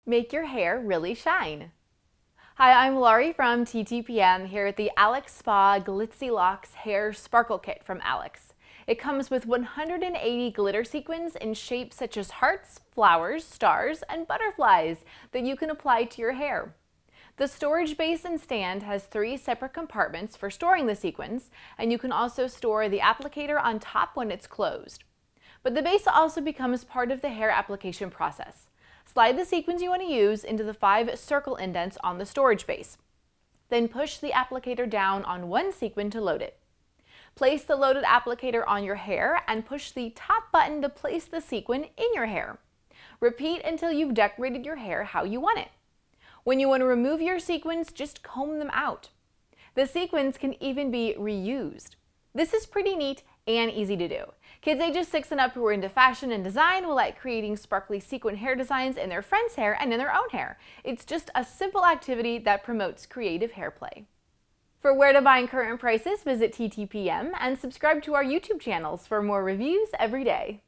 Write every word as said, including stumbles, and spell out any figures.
Make your hair really shine. Hi, I'm Laurie from T T P M here at the Alex Spa Glitzy Locks Hair Sparkle Kit from Alex. It comes with one hundred eighty glitter sequins in shapes such as hearts, flowers, stars, and butterflies that you can apply to your hair. The storage basin stand has three separate compartments for storing the sequins, and you can also store the applicator on top when it's closed. But the base also becomes part of the hair application process. Slide the sequins you want to use into the five circle indents on the storage base. Then push the applicator down on one sequin to load it. Place the loaded applicator on your hair and push the top button to place the sequin in your hair. Repeat until you've decorated your hair how you want it. When you want to remove your sequins, just comb them out. The sequins can even be reused. This is pretty neat and easy to do. Kids ages six and up who are into fashion and design will like creating sparkly sequin hair designs in their friends' hair and in their own hair. It's just a simple activity that promotes creative hair play. For where to buy and current prices, visit T T P M and subscribe to our YouTube channels for more reviews every day.